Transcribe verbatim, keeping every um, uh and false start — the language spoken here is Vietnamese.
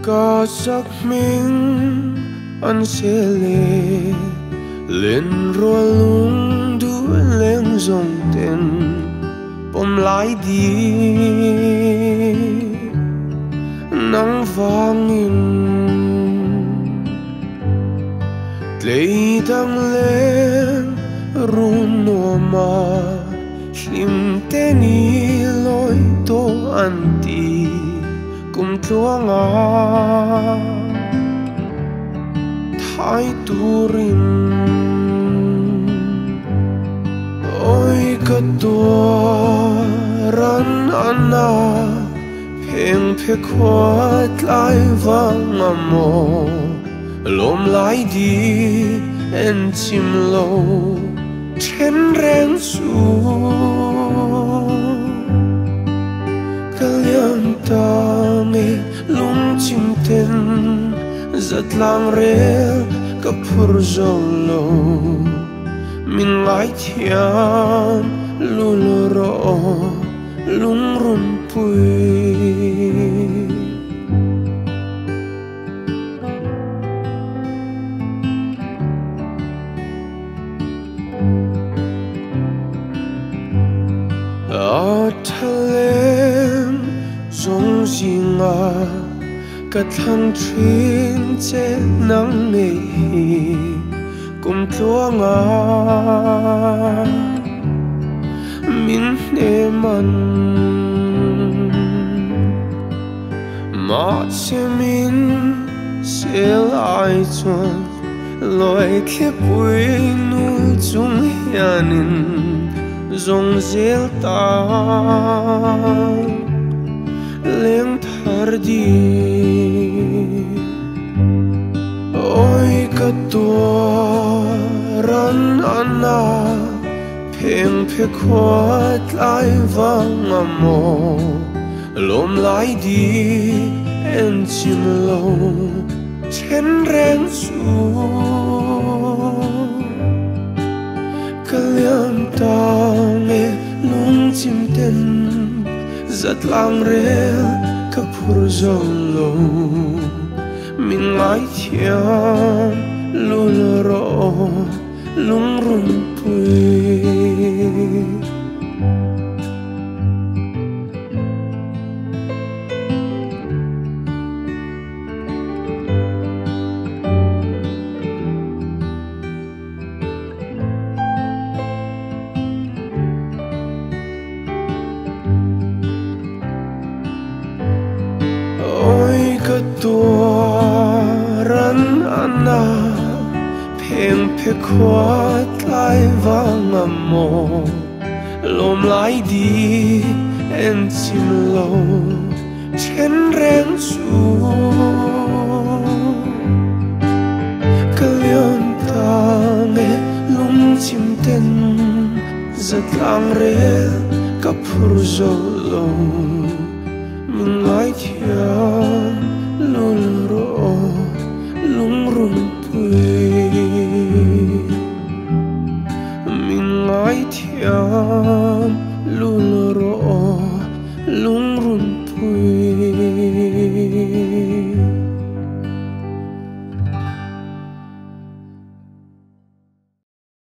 có giấc mình ăn sẽ lệ lên rồi lung đuôi lên dòng tên bom lại đi nắng vàng in lấy đang lên run nô mà lim tên đi lối tô ăn đi cùng tua ngã thái turin ôi cái tua ran anna phèn phê quát lại vang amo lom lại đi en chim lâu trên ren su kalian ta me lung chim ten rất lang rel kapur zolo min lai thiam luluro lung run pui ở thalem zong zinga cả thằng chuyên chế nắng mê cùng tua ngã min nê man mà sẽ min sẽ lại chuan lối khi bụi nu chung hianin zong zel ta leng thar đi ôi cái tua ran anna phèn phê quát lại vang amo lom lại đi en chim lâu trên ren su kalian ta nghe lung chim tên rất lang rel kapur zolo min lai thiam luluro lung run pui cái tua ran anna phèn phê quát lại vang amo lom lại đi en chim lâu trên ren su kalian ta nghe lung chim tên rất lang rel kapur zolo min lai thiam luluro lung run pui min lai thiam luluro lung run pui